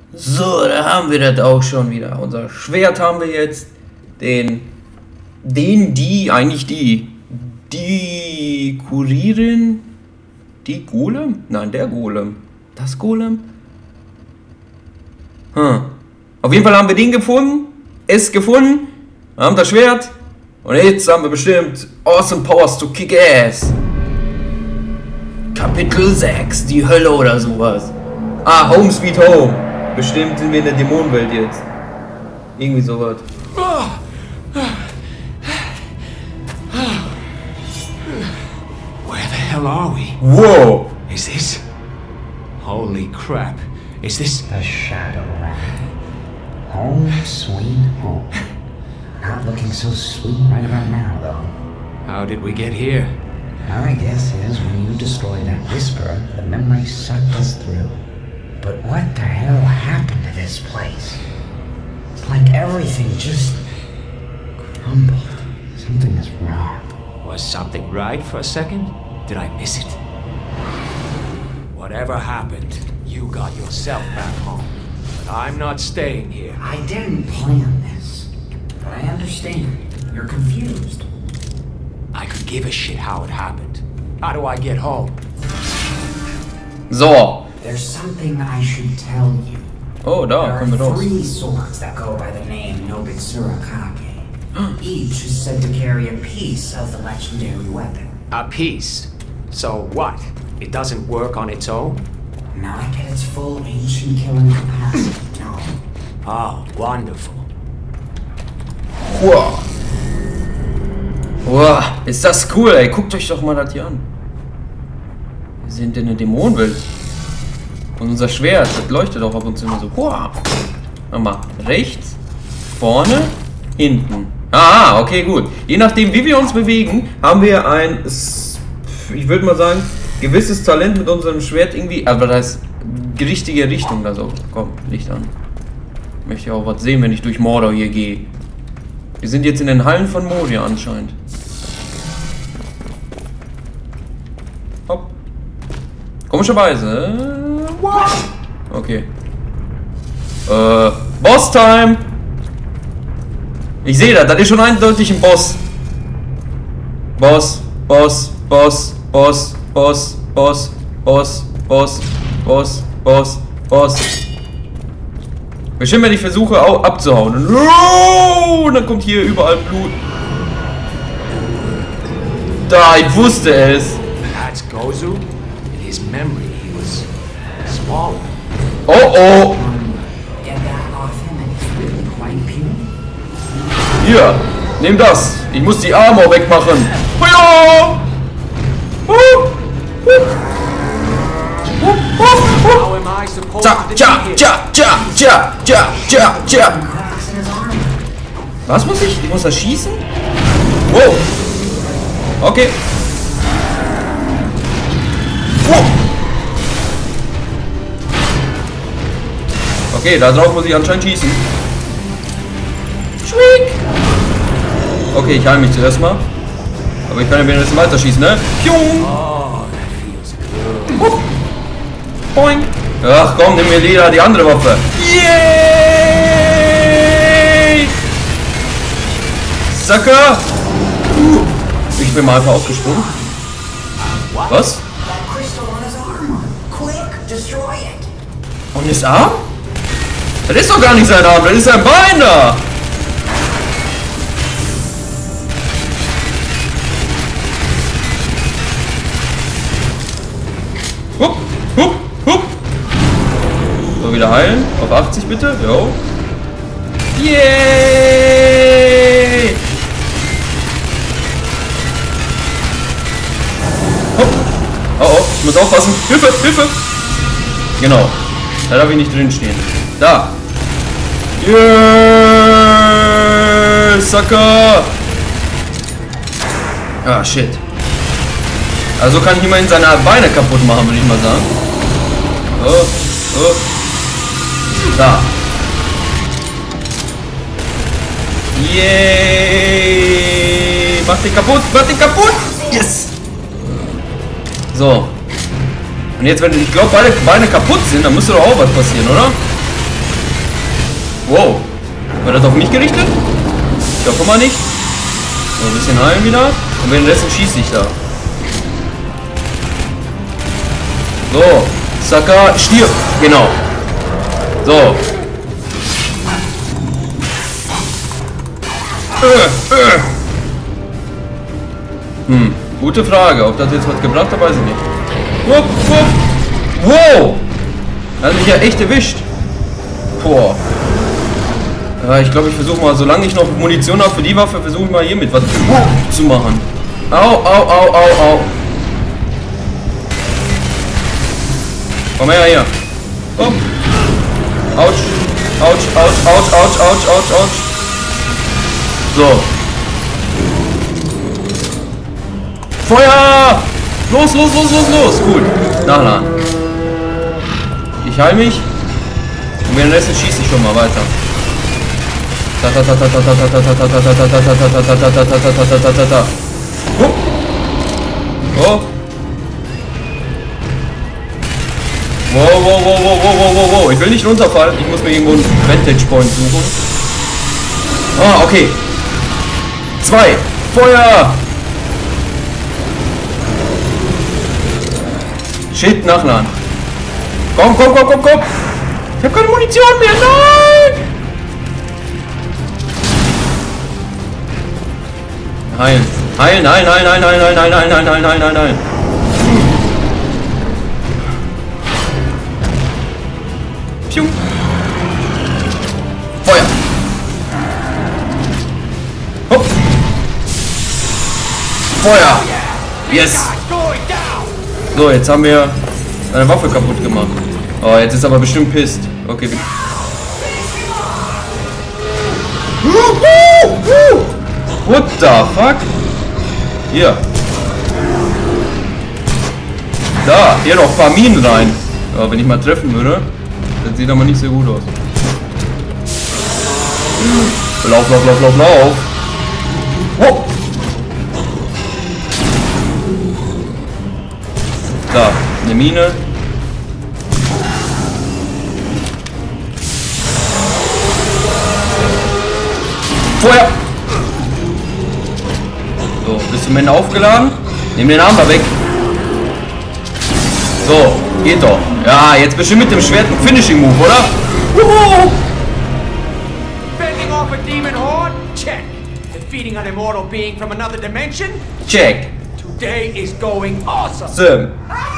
So, da haben wir das auch schon wieder. Unser Schwert haben wir jetzt. Die Kurierin. Die Golem? Nein, der Golem. Das Golem? Auf jeden Fall haben wir den gefunden. Es gefunden. Wir haben das Schwert. Und jetzt haben wir bestimmt Awesome Powers to Kick Ass. Kapitel 6. Die Hölle oder sowas. Ah, Home Sweet Home. Bestimmt sind wir in der Dämonenwelt jetzt. Irgendwie sowas. Where the hell are we? Whoa! Is this? Holy crap. Is this? The Shadowland. Home sweet home. Not looking so sweet right about now, though. How did we get here? My guess is when you destroyed that whisper, the memory sucked us through. But what the hell happened to this place? It's like everything just crumbled. Something is wrong. Was something right for a second? Did I miss it? Whatever happened, you got yourself back home. But I'm not staying here. I didn't plan this, but I understand. You're confused. I could give a shit how it happened. How do I get home? So. There's something I should tell you. Oh, da kommen wir There are raus. 3 swords that go by the name Nobitsura Kage. Each is said to carry a piece of the legendary weapon. A piece. So what? It doesn't work on its own? Not at its full ancient killing capacity, no. Oh, wonderful. Wow. Wow, ist das cool, ey. Guckt euch doch mal das hier an. Wir sind in der Dämonenwelt. Und unser Schwert, das leuchtet auch ab und zu immer so. Wow. Mal rechts, vorne, hinten. Ah, okay, gut. Je nachdem, wie wir uns bewegen, haben wir ein, ich würde mal sagen, gewisses Talent mit unserem Schwert irgendwie, aber das ist die richtige Richtung. Also, komm, Licht an. Ich möchte ja auch was sehen, wenn ich durch Mordor hier gehe. Wir sind jetzt in den Hallen von Moria anscheinend. Hopp. Komischerweise. What? Okay. Boss-Time! Ich sehe das ist schon eindeutig ein Boss. Boss, Boss, Boss, Boss, Boss, Boss, Boss, Boss, Boss, Boss, Boss. Bestimmt, wenn ich versuche auch abzuhauen. Und dann kommt hier überall Blut. Da, ich wusste es. That's Gozu? In his memory, he was smaller. Oh oh. Get that off him and it's really quite pure. Hier, nimm das. Ich muss die Armor wegmachen. Ja. How am I supposed Tja, to tja, do tja, tja, tja, tja, tja, tja. Cracks in his armor. Was muss ich? Ich muss das schießen? Wow. Okay. Wow. Okay, da drauf muss ich anscheinend schießen. Schwieg. Okay, ich heile mich zuerst mal. Aber ich kann ja währenddessen weiter schießen, ne? Pium. Oh, that feels good. Boing. Ach komm, nimm mir lieber die andere Waffe. Yay! Sucker! Ich bin mal einfach aufgesprungen. Was? That crystal on his armor. Quick, destroy it. Und ist Arm? Das ist doch gar nicht sein Arm, das ist sein Bein da! Hup, hup, hup! So, wieder heilen. Auf 80 bitte. Jo. Yay! Hup. Oh oh, ich muss aufpassen. Hilfe, Hilfe! Genau. Da darf ich nicht drin stehen. Da. Yeah, Sucker! Ah, shit. Also kann ich immerhin seine Beine kaputt machen, würde ich mal sagen. Oh, oh. Da. Yay! Mach den kaputt! Mach den kaputt! Yes! So. Und jetzt, wenn ich glaube, beide Beine kaputt sind, dann müsste doch auch was passieren, oder? Wow. War das auf mich gerichtet? Ich hoffe mal nicht. So, ein bisschen heilen wieder. Und währenddessen schieße ich da. So. Saka, stirb. Genau. So. Gute Frage. Ob das jetzt was gebracht hat, weiß ich nicht. Wupp, wupp. Wow. Hat mich ja echt erwischt. Boah. Ja, ich glaube, ich versuche mal, solange ich noch Munition habe für die Waffe, versuche ich mal hiermit was zu machen. Au, au, au, au, au. Komm her, hier. Hopp. Autsch. Autsch, autsch, autsch, autsch, autsch, autsch, autsch. So. Feuer! Los, los, los, los, los. Gut. Nachladen. Ich heile mich. Und währenddessen schieße ich schon mal weiter. Oh. Wow, wow, wow, wow, wow, wow, wow, wow. Ich will nicht runterfallen. Ich muss mir irgendwo einen Vantage Point suchen. Ah, okay. 2. Feuer! Shit, nachladen. Komm, komm, komm, komm, komm! Ich hab keine Munition mehr, nein! Heilen. Heilen, heilen, heilen, heilen, heilen, heilen, heilen, heilen, heilen, heilen, heilen, heilen. Piu. Feuer. Hopp. Feuer. Yes. So, jetzt haben wir eine Waffe kaputt gemacht. Oh, jetzt ist aber bestimmt pisst. Okay. What the fuck? Hier. Da, hier noch ein paar Minen rein. Ja, wenn ich mal treffen würde, das sieht aber nicht so gut aus. Lauf, lauf, lauf, lauf, lauf. Oh. Da, eine Mine. Feuer! So, bis zum Ende aufgeladen. Nehmen den Arm mal weg. So, geht doch. Ja, jetzt bestimmt mit dem Schwert ein Finishing Move, oder? Wuhu! Fending off a demon horde? Check. Defeating an immortal being from another dimension? Check. Today is going awesome. So.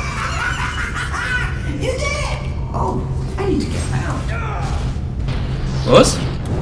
You did it! Oh, I need to get him out. Was?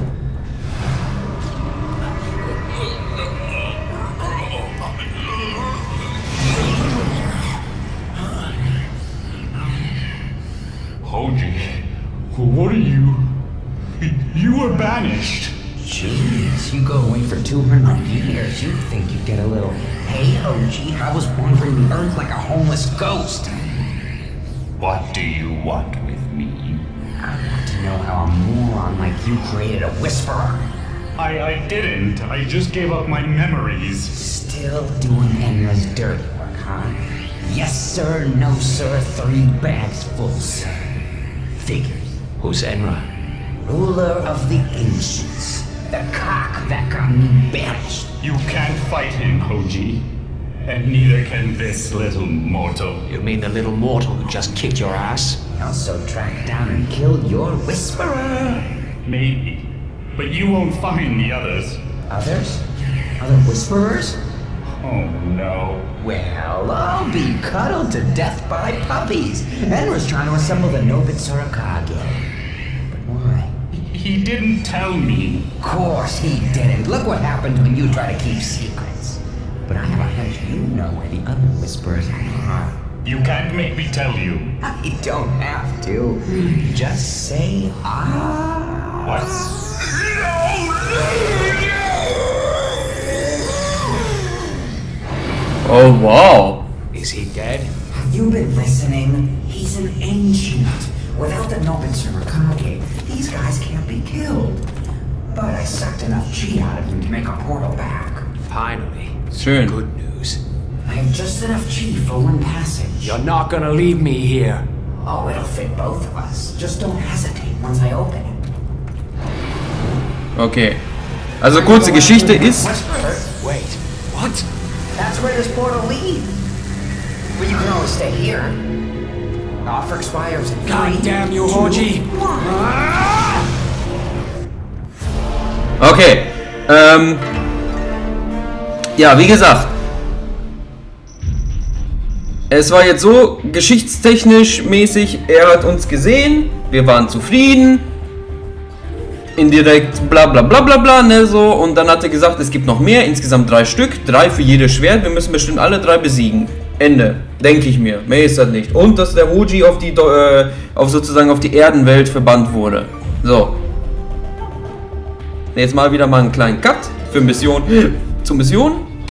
Hoji, what are you? You were banished. Jeez, you go away for 200 years. You'd think you'd get a little, hey, Hoji, I was wandering the earth like a homeless ghost. What do you want with me? I want to know how a moron like you created a whisperer. I didn't. I just gave up my memories. Still doing Enra's dirty work, huh? Yes, sir, no, sir, 3 bags full, sir. Figures. Who's Enra? Ruler of the ancients. The cock that got me banished. You can't fight him, Hoji. And neither can this little mortal. You mean the little mortal who just kicked your ass? He also tracked down and killed your whisperer. Maybe. But you won't find the others. Others? Other whisperers? Oh no. Well, I'll be cuddled to death by puppies. Enra's trying to assemble the Nobitsura Kage. But why? He didn't tell me. Of course he didn't. Look what happens when you try to keep secrets. But I have a hunch you know where the other whisperers are. You can't make me tell you. I don't have to. Just say ah. What? Oh, wow. Is he dead? Have you been listening? He's an ancient. Without the Nobitsura Kage, these guys can't be killed. But I sucked enough chi out of him to make a portal back. Finally. Schön. Good news. I have just enough chi for one passage. You're not gonna leave me here. Oh, it'll fit both of us. Just don't hesitate once I open it. Okay. Also kurze Geschichte ist... Wait, what? That's where this portal leads. But you can always stay here. Offer expires in 3, God damn you, Hoji! Okay. Ja, wie gesagt. Es war jetzt so, geschichtstechnisch mäßig, er hat uns gesehen, wir waren zufrieden. Indirekt bla bla bla bla bla, ne, so. Und dann hat er gesagt, es gibt noch mehr, insgesamt 3 Stück, 3 für jedes Schwert, wir müssen bestimmt alle 3 besiegen. Ende, denke ich mir. Mehr ist das nicht. Und dass der Hoji auf die, sozusagen auf die Erdenwelt verbannt wurde. So. Jetzt mal wieder einen kleinen Cut für Mission, zur Mission.